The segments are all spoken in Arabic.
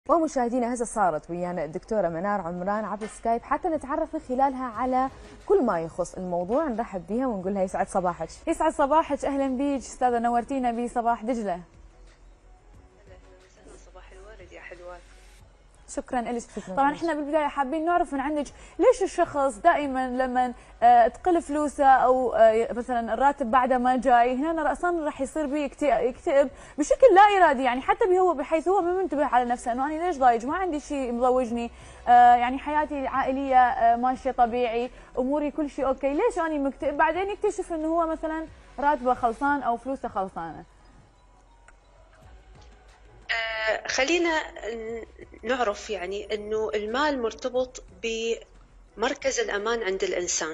ومشاهدينا هسه صارت ويانا الدكتورة منار عمران عبر سكايب حتى نتعرف من خلالها على كل ما يخص الموضوع. نرحب بها ونقول لها يسعد صباحك. يسعد صباحك، اهلا بيك استاذه، نورتينا بصباح دجله. اهلا وسهلا، صباح الورد يا حلوات. شكرا لك. طبعا احنا بالبدايه حابين نعرف من عندك ليش الشخص دائما لما تقل فلوسه او مثلا الراتب بعده ما جاي هنا راسا راح يصير به يكتئب بشكل لا ارادي، يعني حتى هو بحيث هو ما منتبه على نفسه انه انا ليش ضايج، ما عندي شيء مزوجني، يعني حياتي العائليه ماشيه طبيعي، اموري كل شيء اوكي، ليش انا مكتئب؟ بعدين يكتشف انه هو مثلا راتبه خلصان او فلوسه خلصانه. خلينا نعرف يعني انه المال مرتبط بمركز الامان عند الانسان.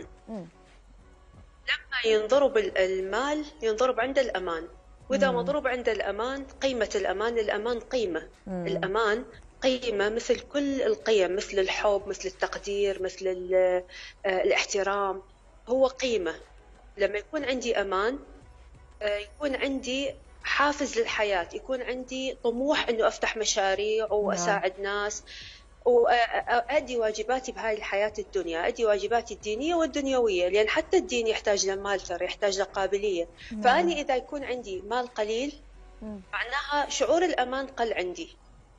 لما ينضرب المال ينضرب عند الامان، واذا ما ضرب عند الامان قيمه الامان قيمه. الامان قيمه مثل كل القيم، مثل الحب، مثل التقدير، مثل الاحترام، هو قيمه. لما يكون عندي امان يكون عندي حافز للحياة، يكون عندي طموح أنه أفتح مشاريع وأساعد ناس وأدي واجباتي بهاي الحياة الدنيا، أدي واجباتي الدينية والدنيوية، لأن حتى الدين يحتاج لمال، ترى يحتاج لقابلية. فأني إذا يكون عندي مال قليل معناها شعور الأمان قل عندي.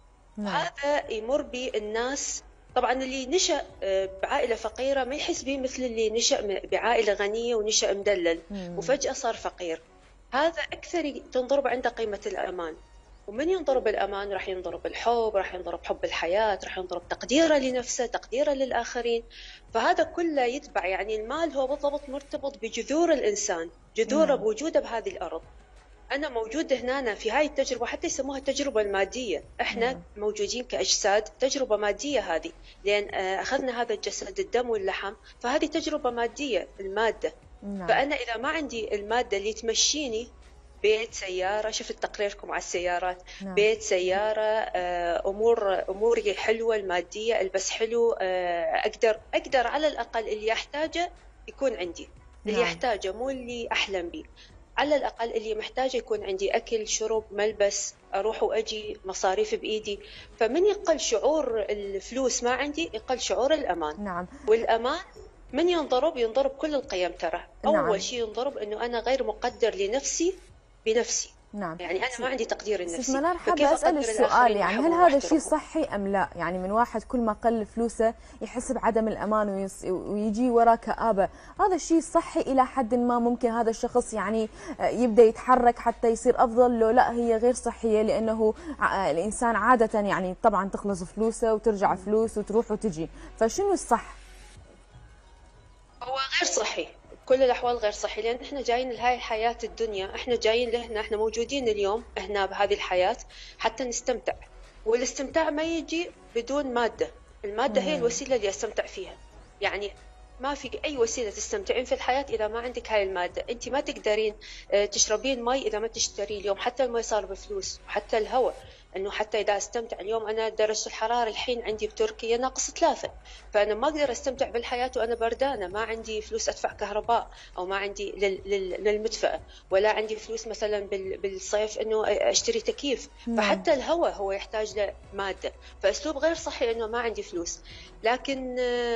هذا يمر بي الناس. طبعا اللي نشأ بعائلة فقيرة ما يحس به مثل اللي نشأ بعائلة غنية ونشأ مدلل وفجأة صار فقير. هذا أكثر تنضرب عنده قيمة الأمان. ومن ينضرب الأمان راح ينضرب الحب، راح ينضرب حب الحياة، راح ينضرب تقديره لنفسه، تقديره للآخرين. فهذا كله يتبع، يعني المال هو بالضبط مرتبط بجذور الإنسان، جذوره بوجوده بهذه الأرض. أنا موجود هنا في هاي التجربة، حتى يسموها التجربة المادية. إحنا موجودين كأجساد، تجربة مادية هذه، لأن أخذنا هذا الجسد الدم واللحم، فهذه تجربة مادية، المادة. فأنا إذا ما عندي المادة اللي تمشيني، بيت، سيارة، شفت تقريركم على السيارات، بيت، سيارة، أموري حلوة المادية، ألبس حلو، أقدر على الأقل اللي أحتاجه يكون عندي، اللي أحتاجه مو اللي أحلم به، على الأقل اللي محتاجه يكون عندي، أكل، شرب، ملبس، أروح وأجي، مصاريف بإيدي. فمن يقل شعور الفلوس ما عندي يقل شعور الأمان. والأمان من ينضرب كل القيم. ترى أول شيء ينضرب إنه أنا غير مقدر لنفسي بنفسي. يعني أنا ما عندي تقدير لنفسي. منار حابة أسأل السؤال، يعني هل هذا الشيء صحي أم لا؟ يعني من واحد كل ما قل فلوسه يحس بعدم الأمان ويجي وراه كآبة، هذا الشيء صحي إلى حد ما؟ ممكن هذا الشخص يعني يبدأ يتحرك حتى يصير أفضل، لو لا هي غير صحية؟ لأنه الإنسان عادة يعني طبعا تخلص فلوسه وترجع فلوس وتروح وتجي، فشنو الصح؟ هو غير صحي، كل الأحوال غير صحي، لأن إحنا جايين لهاي الحياة الدنيا، إحنا جايين لهنا، إحنا موجودين اليوم هنا بهذه الحياة حتى نستمتع. والاستمتاع ما يجي بدون مادة، المادة هي الوسيلة اللي أستمتع فيها. يعني ما في أي وسيلة تستمتعين في الحياة إذا ما عندك هاي المادة. أنت ما تقدرين تشربين مي إذا ما تشتري. اليوم حتى المي صار بفلوس، وحتى الهواء، انه حتى اذا استمتع. اليوم انا درجه الحراره الحين عندي بتركيا -3، فانا ما اقدر استمتع بالحياه وانا بردانه، ما عندي فلوس ادفع كهرباء، او ما عندي للمدفأة، ولا عندي فلوس مثلا بالصيف انه اشتري تكييف. فحتى الهواء هو يحتاج له ماده. فاسلوب غير صحي انه ما عندي فلوس. لكن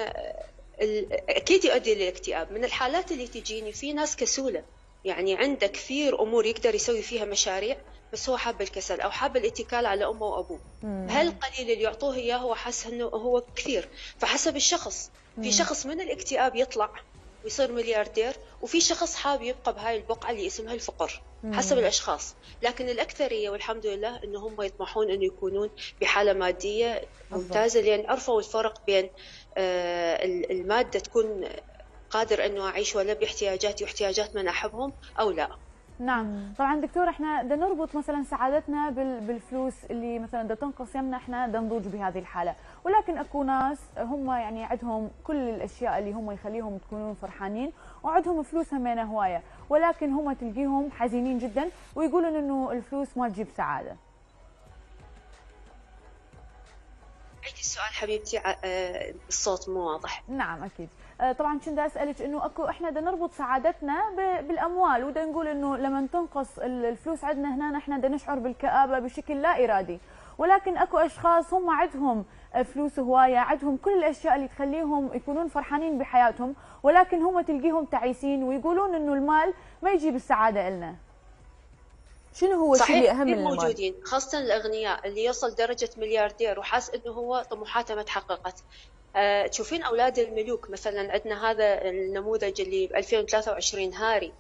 اكيد يؤدي للاكتئاب. من الحالات اللي تجيني في ناس كسوله، يعني عنده كثير امور يقدر يسوي فيها مشاريع، بس هو حاب الكسل او حاب الاتكال على امه وابوه. هالقليل اللي يعطوه اياه هو حاسس انه هو كثير. فحسب الشخص، في شخص من الاكتئاب يطلع ويصير ملياردير، وفي شخص حاب يبقى بهاي البقعه اللي اسمها الفقر. حسب الاشخاص. لكن الاكثريه والحمد لله انه هم يطمحون انه يكونون بحاله ماديه ممتازه، لان عرفوا الفرق بين الماده تكون قادر انه اعيش ولا باحتياجاتي واحتياجات من احبهم او لا. نعم. طبعا دكتور احنا بدنا نربط مثلا سعادتنا بالفلوس اللي مثلا بدها تنقص يمنا، احنا بدنا نضوج بهذه الحاله، ولكن اكو ناس هم يعني عندهم كل الاشياء اللي هم يخليهم تكونون فرحانين، وعندهم فلوس همينه هوايه، ولكن هم تلقيهم حزينين جدا ويقولون انه الفلوس ما تجيب سعاده. عيدي السؤال حبيبتي، الصوت مو واضح. نعم اكيد. طبعا كنت اسالك انه اكو احنا بدنا نربط سعادتنا بالاموال، وبدنا نقول انه لما تنقص الفلوس عندنا هنا احنا بدنا نشعر بالكآبه بشكل لا ارادي، ولكن اكو اشخاص هم عندهم فلوس هوايه، عندهم كل الاشياء اللي تخليهم يكونون فرحانين بحياتهم، ولكن هم تلقيهم تعيسين ويقولون انه المال ما يجيب السعاده لنا. شنو هو الشيء اللي اهم من المال؟ موجودين خاصه الاغنياء اللي يوصل درجه ملياردير وحاس انه هو طموحاته ما تحققت. تشوفين اولاد الملوك مثلا، عندنا هذا النموذج اللي ب 2023 هاري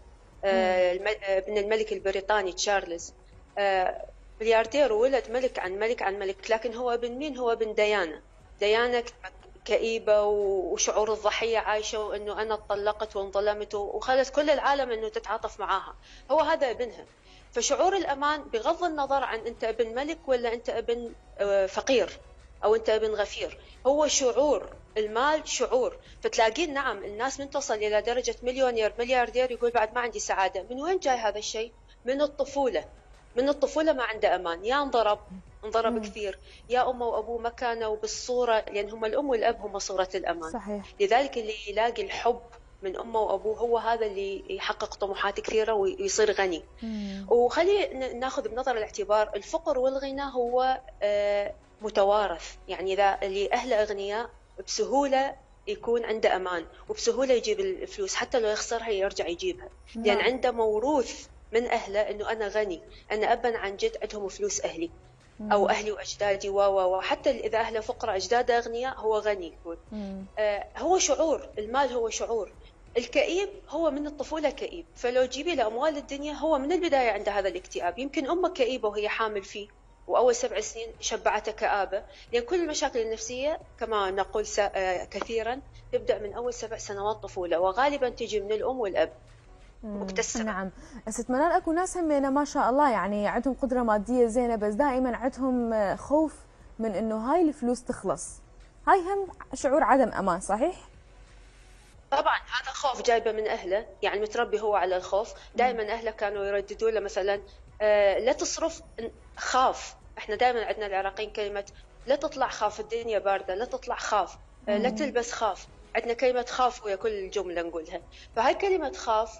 ابن الملك البريطاني تشارلز، ملياردير وولد ملك عن ملك عن ملك، لكن هو ابن مين؟ هو ابن ديانا كئيبة وشعور الضحية عايشة، وانه انا اتطلقت وانظلمت وخلت كل العالم انه تتعاطف معاها، هو هذا ابنها. فشعور الامان بغض النظر عن انت ابن ملك ولا انت ابن فقير او انت ابن غفير، هو شعور. المال شعور. فتلاقين نعم الناس من تصل الى درجة مليونير ملياردير يقول بعد ما عندي سعادة. من وين جاي هذا الشيء؟ من الطفولة. من الطفولة ما عنده أمان، يا انضرب كثير، يا أمه وأبوه ما كانوا بالصورة، لأن هم الأم والأب هم صورة الأمان. صحيح. لذلك اللي يلاقي الحب من أمه وأبوه هو هذا اللي يحقق طموحات كثيرة ويصير غني. وخلي ناخذ بنظر الاعتبار الفقر والغنى هو متوارث، يعني إذا اللي أهله أغنياء بسهولة يكون عنده أمان، وبسهولة يجيب الفلوس، حتى لو يخسرها يرجع يجيبها، لأن عنده موروث من أهله أنه أنا غني، أنا أبا عن جد عندهم فلوس أهلي أو أهلي وأجدادي وحتى إذا أهله فقراء أجداده أغنياء هو غني يكون. هو شعور. المال هو شعور. الكئيب هو من الطفولة كئيب، فلو جيبي له أموال الدنيا هو من البداية عنده هذا الاكتئاب. يمكن أمه كئيبة وهي حامل فيه، وأول 7 سنين شبعته كآبة، لأن كل المشاكل النفسية كما نقول كثيرا تبدأ من أول 7 سنوات طفولة، وغالبا تجي من الأم والأب مكتسبة. نعم. ست منال، اكو ناس همينه ما شاء الله يعني عندهم قدره ماديه زينه، بس دائما عندهم خوف من انه هاي الفلوس تخلص. هاي هم شعور عدم امان، صحيح؟ طبعا هذا خوف جايبه من اهله، يعني متربي هو على الخوف. دائما اهله كانوا يرددوا له مثلا لا تصرف، خاف. احنا دائما عندنا العراقيين كلمه لا تطلع خاف، الدنيا بارده، لا تطلع خاف، لا تلبس خاف. عندنا كلمه خاف ويا كل الجمله نقولها. فهاي كلمه خاف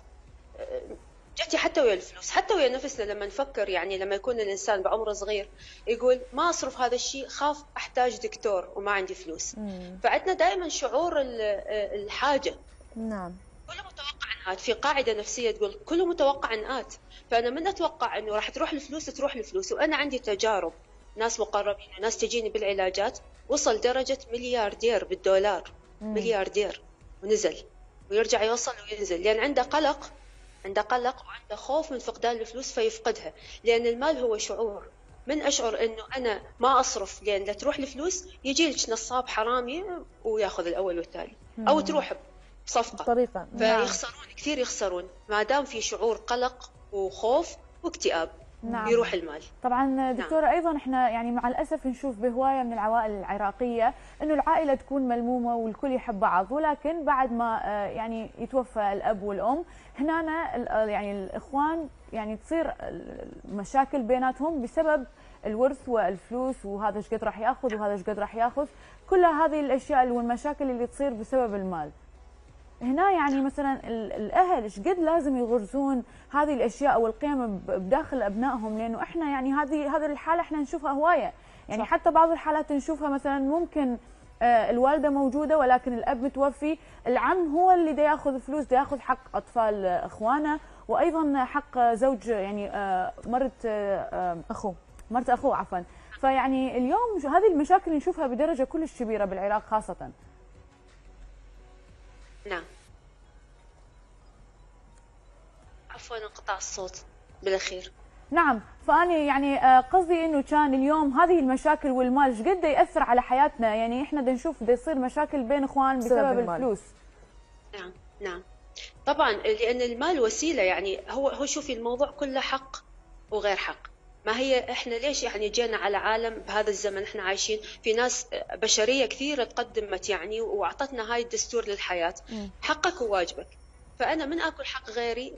جتي حتى ويا الفلوس، حتى ويا نفسنا لما نفكر. يعني لما يكون الانسان بعمر صغير يقول ما اصرف هذا الشيء، خاف احتاج دكتور وما عندي فلوس. فعندنا دائما شعور الحاجه. نعم. كله متوقع آت. في قاعده نفسيه تقول كله متوقع آت. فانا من اتوقع انه راح تروح الفلوس تروح الفلوس. وانا عندي تجارب، ناس مقربين وناس تجيني بالعلاجات وصل درجه ملياردير بالدولار، ملياردير ونزل ويرجع يوصل وينزل، لان عنده قلق وعنده خوف من فقدان الفلوس فيفقدها. لأن المال هو شعور. من أشعر أنه أنا ما أصرف لأن لا تروح الفلوس، يجي لك نصاب حرامي وياخذ الأول والتالي، أو تروح بصفقة طريقة. فيخسرون كثير، يخسرون ما دام في شعور قلق وخوف واكتئاب. نعم. يروح المال. طبعا دكتورة، نعم. ايضا احنا يعني مع الاسف نشوف بهوايه من العوائل العراقيه انه العائله تكون ملمومه والكل يحب بعض، ولكن بعد ما يعني يتوفى الاب والام هنا يعني الاخوان يعني تصير مشاكل بيناتهم بسبب الورث والفلوس، وهذا ايش قد راح ياخذ وهذا ايش قد راح ياخذ، كل هذه الاشياء والمشاكل اللي تصير بسبب المال. هنا يعني مثلا الاهل ايش قد لازم يغرزون هذه الاشياء او القيم بداخل ابنائهم، لانه احنا يعني هذه الحاله احنا نشوفها هوايه، يعني صح. حتى بعض الحالات نشوفها مثلا ممكن الوالده موجوده ولكن الاب متوفي، العم هو اللي دا ياخذ فلوس، دا ياخذ حق اطفال اخوانه، وايضا حق زوج يعني مرت اخوه عفوا. فيعني اليوم هذه المشاكل نشوفها بدرجه كلش كبيره بالعراق خاصه. نعم. عفوا انقطاع الصوت بالاخير. نعم، فأنا يعني قصدي انه كان اليوم هذه المشاكل والمال ايش قد ياثر على حياتنا، يعني احنا بدنا نشوف بده يصير مشاكل بين اخوان بسبب الفلوس. نعم طبعا، لان المال وسيله. يعني هو شوفي الموضوع كله حق وغير حق. ما هي احنا ليش يعني جينا على عالم بهذا الزمن احنا عايشين في ناس بشريه كثيره تقدمت يعني واعطتنا هاي الدستور للحياه، حقك وواجبك. فانا من اكل حق غيري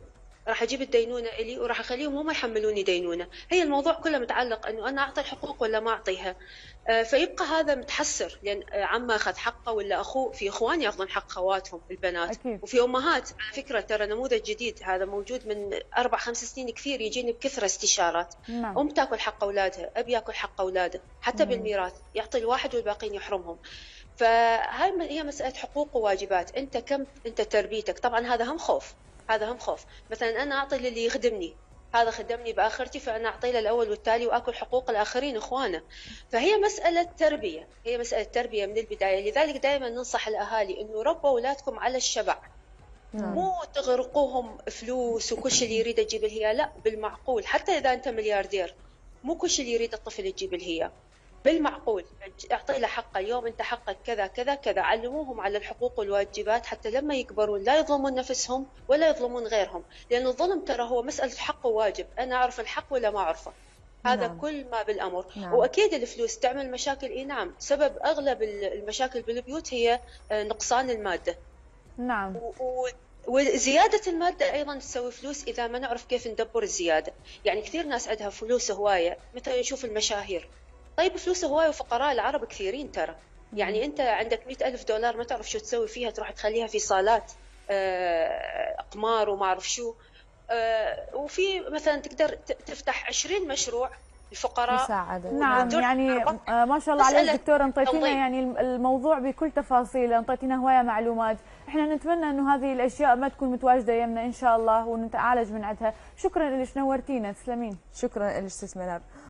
راح اجيب الدينونه الي وراح اخليهم هم يحملوني دينونه. هي الموضوع كله متعلق انه انا اعطي الحقوق ولا ما اعطيها. فيبقى هذا متحسر، لان عمه اخذ حقه ولا اخوه، في اخوان ياخذون حق خواتهم البنات أكيد. وفي امهات. على فكره ترى نموذج جديد هذا موجود من 4-5 سنين، كثير يجيني بكثره استشارات. نعم. ام تاكل حق اولادها، اب ياكل حق اولاده، حتى بالميراث يعطي الواحد والباقيين يحرمهم. فهاي هي مساله حقوق وواجبات. انت تربيتك، طبعا هذا هم خوف، هذا هم خوف. مثلا انا اعطي للي يخدمني، هذا خدمني باخرتي فانا اعطي له الاول والتالي واكل حقوق الاخرين اخوانه. فهي مساله تربيه، هي مساله تربيه من البدايه. لذلك دائما ننصح الاهالي انه ربوا اولادكم على الشبع. مو تغرقوهم فلوس وكل شيء اللي يريده تجيب الهيا، لا، بالمعقول. حتى اذا انت ملياردير مو كل شيء اللي يريد الطفل تجيب الهيا، بالمعقول. اعطي له حقه، اليوم انت حقك كذا كذا كذا. علموهم على الحقوق والواجبات حتى لما يكبرون لا يظلمون نفسهم ولا يظلمون غيرهم، لان الظلم ترى هو مساله حق وواجب. انا اعرف الحق ولا ما اعرفه، هذا نعم. كل ما بالامر. نعم. واكيد الفلوس تعمل مشاكل، اي نعم. سبب اغلب المشاكل بالبيوت هي نقصان الماده. نعم. وزيادة المادة أيضا تسوي فلوس إذا ما نعرف كيف ندبر الزيادة. يعني كثير ناس عندها فلوس هواية، مثلا نشوف المشاهير، طيب فلوس هواية وفقراء العرب كثيرين ترى. يعني أنت عندك 100,000 دولار ما تعرف شو تسوي فيها، تروح تخليها في صالات أقمار وما أعرف شو. وفي مثلا تقدر تفتح 20 مشروع الفقراء. مساعدة. نعم، يعني ما شاء الله عليك دكتورة، انطيتينا يعني الموضوع بكل تفاصيله، انطيتينا هواية معلومات. احنا نتمنى انه هذه الاشياء ما تكون متواجدة يمنا ان شاء الله ونتعالج من عندها. شكرا لك، نورتينا، تسلمين. شكرا لك ست منار.